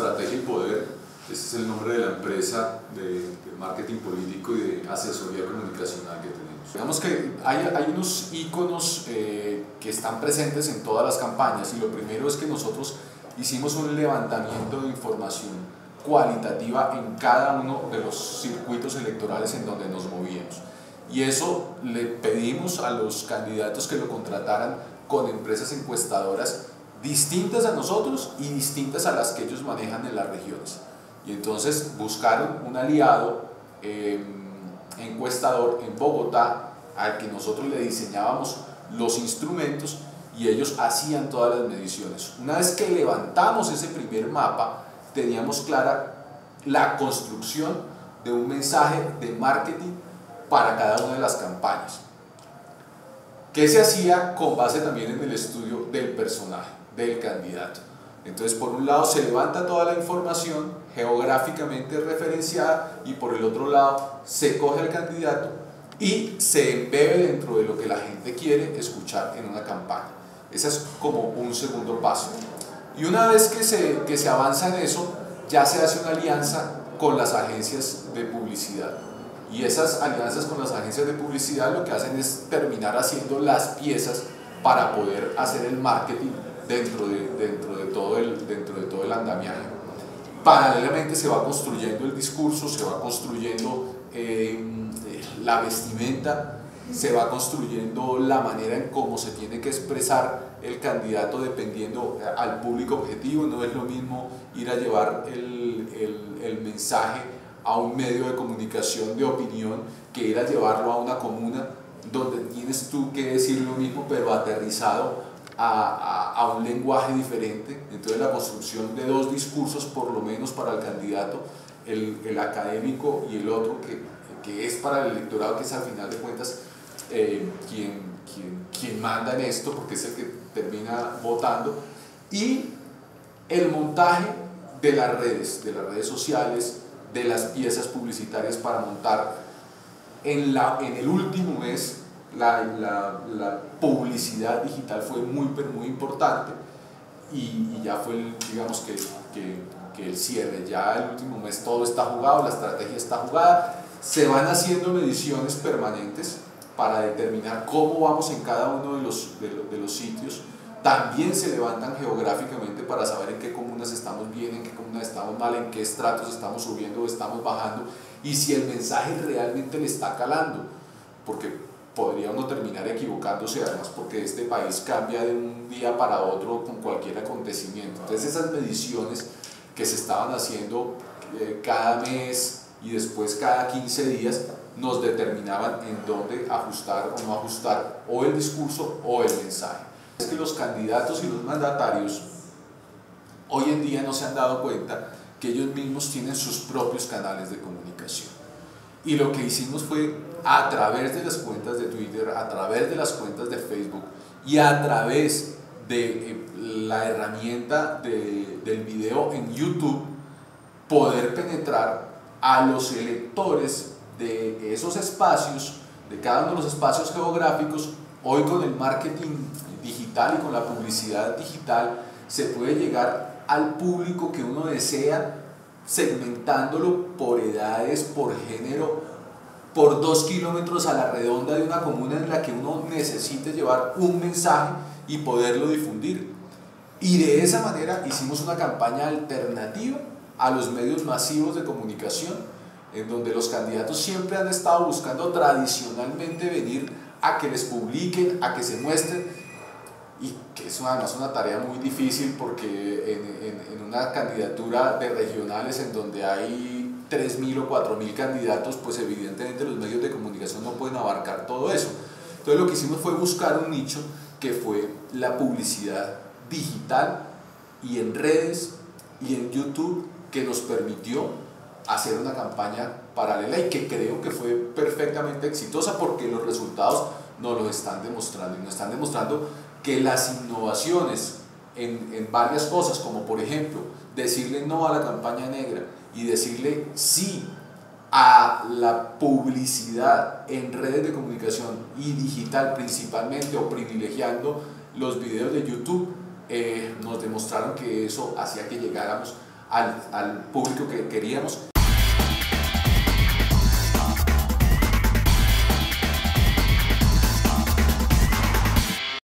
Estrategia y Poder. Este es el nombre de la empresa de marketing político y de asesoría comunicacional que tenemos. Digamos que hay unos íconos que están presentes en todas las campañas, y lo primero es que nosotros hicimos un levantamiento de información cualitativa en cada uno de los circuitos electorales en donde nos movíamos, y eso le pedimos a los candidatos que lo contrataran con empresas encuestadoras distintas a nosotros y distintas a las que ellos manejan en las regiones. Y entonces buscaron un aliado encuestador en Bogotá al que nosotros le diseñábamos los instrumentos y ellos hacían todas las mediciones. Una vez que levantamos ese primer mapa, teníamos clara la construcción de un mensaje de marketing para cada una de las campañas, que se hacía con base también en el estudio del personaje, del candidato. Entonces, por un lado se levanta toda la información geográficamente referenciada, y por el otro lado se coge al candidato y se embebe dentro de lo que la gente quiere escuchar en una campaña. Ese es como un segundo paso. Y una vez que se avanza en eso, ya se hace una alianza con las agencias de publicidad. Y esas alianzas con las agencias de publicidad lo que hacen es terminar haciendo las piezas para poder hacer el marketing dentro de todo el andamiaje. Paralelamente se va construyendo el discurso, se va construyendo la vestimenta, se va construyendo la manera en cómo se tiene que expresar el candidato dependiendo al público objetivo. No es lo mismo ir a llevar el mensaje a un medio de comunicación de opinión que ir a llevarlo a una comuna donde tienes tú que decir lo mismo pero aterrizado a un lenguaje diferente. Entonces la construcción de dos discursos por lo menos para el candidato, el académico y el otro que es para el electorado, que es al final de cuentas quien manda en esto porque es el que termina votando, y el montaje de las redes sociales, de las piezas publicitarias para montar en el último mes. La publicidad digital fue muy importante, y ya fue digamos que el cierre. Ya el último mes todo está jugado, la estrategia está jugada, se van haciendo mediciones permanentes para determinar cómo vamos en cada uno de los sitios. También se levantan geográficamente para saber en qué comunas estamos bien, en qué comunas estamos mal, en qué estratos estamos subiendo o estamos bajando, y si el mensaje realmente le está calando, porque podría uno terminar equivocándose, además porque este país cambia de un día para otro con cualquier acontecimiento. Entonces esas mediciones que se estaban haciendo cada mes y después cada 15 días nos determinaban en dónde ajustar o no ajustar o el discurso o el mensaje. Es que los candidatos y los mandatarios hoy en día no se han dado cuenta que ellos mismos tienen sus propios canales de comunicación, y lo que hicimos fue, a través de las cuentas de Twitter, a través de las cuentas de Facebook y a través de la herramienta del video en YouTube, poder penetrar a los electores de esos espacios, de cada uno de los espacios geográficos. Hoy con el marketing digital y con la publicidad digital se puede llegar al público que uno desea, segmentándolo por edades, por género, por 2 kilómetros a la redonda de una comuna en la que uno necesite llevar un mensaje y poderlo difundir. Y de esa manera hicimos una campaña alternativa a los medios masivos de comunicación, en donde los candidatos siempre han estado buscando tradicionalmente venir a que les publiquen, a que se muestren, y que es además una tarea muy difícil, porque en una candidatura de regionales en donde hay 3.000 o 4.000 candidatos, pues evidentemente los medios de comunicación no pueden abarcar todo eso. Entonces lo que hicimos fue buscar un nicho que fue la publicidad digital y en redes y en YouTube, que nos permitió hacer una campaña paralela y que creo que fue perfectamente exitosa, porque los resultados nos lo están demostrando, y nos están demostrando que las innovaciones en varias cosas, como por ejemplo decirle no a la campaña negra y decirle sí a la publicidad en redes de comunicación y digital principalmente, o privilegiando los videos de YouTube, nos demostraron que eso hacía que llegáramos al público que queríamos.